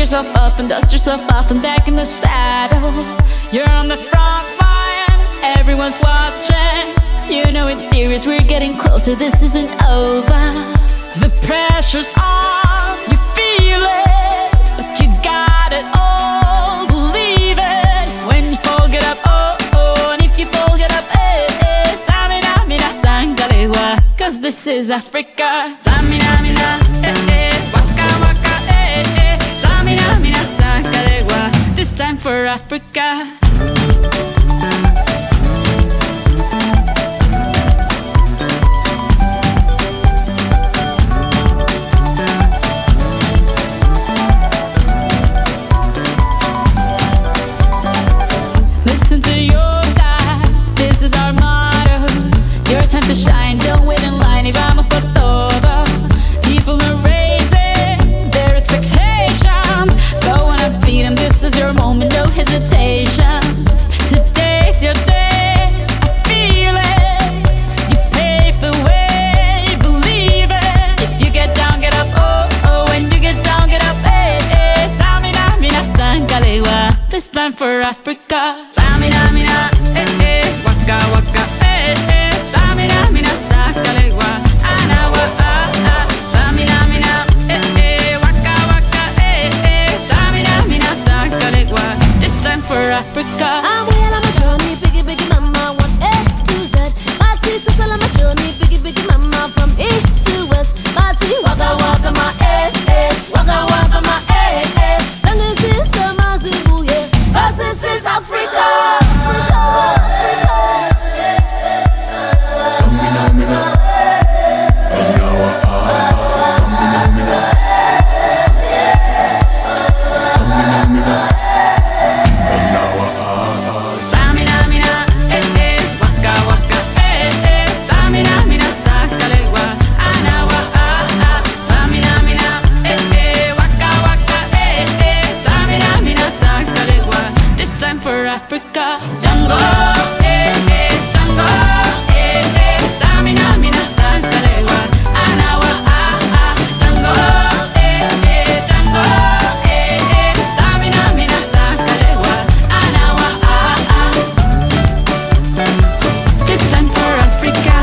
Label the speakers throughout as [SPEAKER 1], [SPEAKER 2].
[SPEAKER 1] yourself up and dust yourself off and back in the saddle. You're on the front line, everyone's watching. You know it's serious, we're getting closer, this isn't over. The pressure's on, you feel it, but you got it all, believe it. When you fall, get up, oh, oh, and if you fall, get up, eh, eh. Samina, mina, sangalewa, cause this is Africa. Samina, mina, eh, eh, waka, waka, eh, eh. Samina, mina, sangalewa, this time for Africa. To shine, don't wait in line, y vamos por todo. People are raising their expectations. Go on and feed them, this is your moment, no hesitation. Today's your day, I feel it. You pave the way, believe it. If you get down, get up, oh, oh. When you get down, get up, eh, eh. Samina, mina, sangalewa, this time for Africa. Samina, mina, eh, eh. Waka, waka, eh, eh. Samina, mina, sangalewa, anawa, ah, ah. Samina, mina, eh, eh. Waka, waka, eh, eh. Samina, mina, sangalewa, this time for Africa.
[SPEAKER 2] I'm well on my journey, biggie, biggie mama, 1 A to Z. My sister's all on my journey, biggie, biggie mama, from east to west. My tea, waka, waka, my eh, eh. Waka, waka, my eh, eh. Sangin' since summer, yeah. 'Cause this is Africa.
[SPEAKER 1] For Africa, Django, eh, eh, Django, eh, eh. Samina, mina, sangalewa, anawa, ah, ah. Django, eh, eh, Django, eh, eh. Samina, mina, sangalewa, anawa, ah, ah. This time for Africa.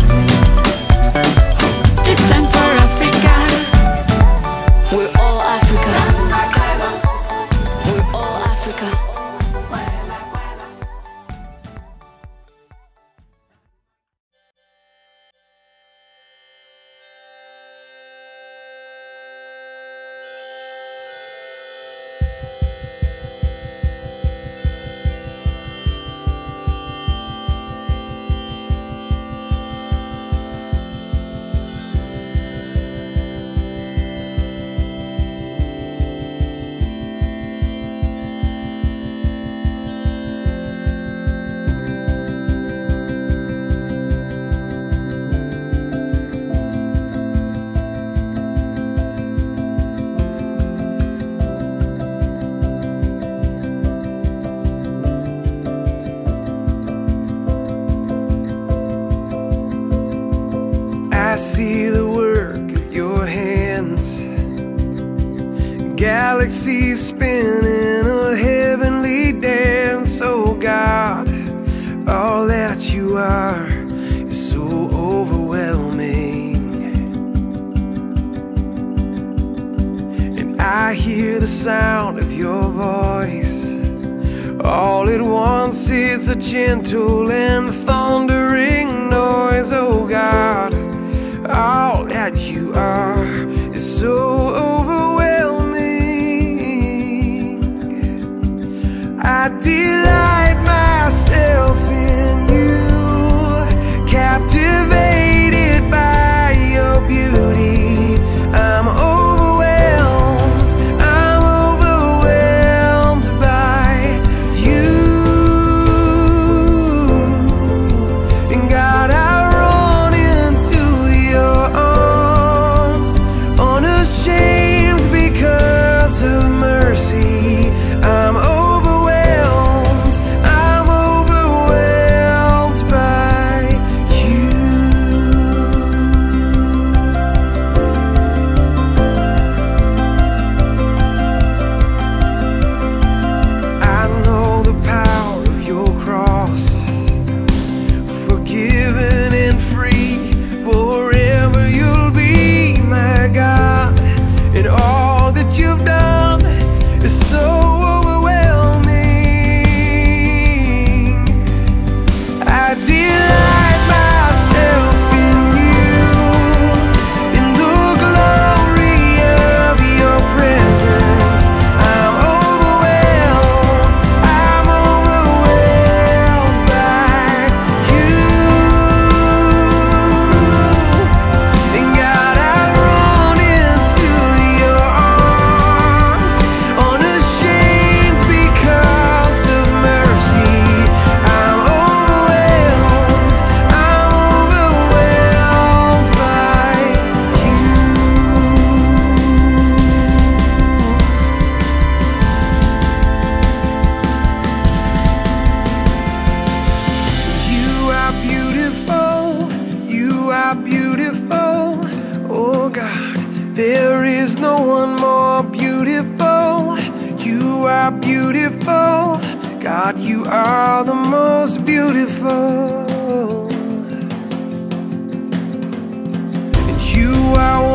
[SPEAKER 1] This time for Africa. We're all Africa. We're all Africa.
[SPEAKER 3] I see the work of your hands, galaxies spinning a heavenly dance. Oh God, all that you are is so overwhelming. And I hear the sound of your voice. All at once it's a gentle and thundering noise. Oh God, all that you are is so overwhelming. I delight myself in you, captivated by your beauty. I'm overwhelmed by you. And God, I run into are beautiful. God, you are the most beautiful. And you are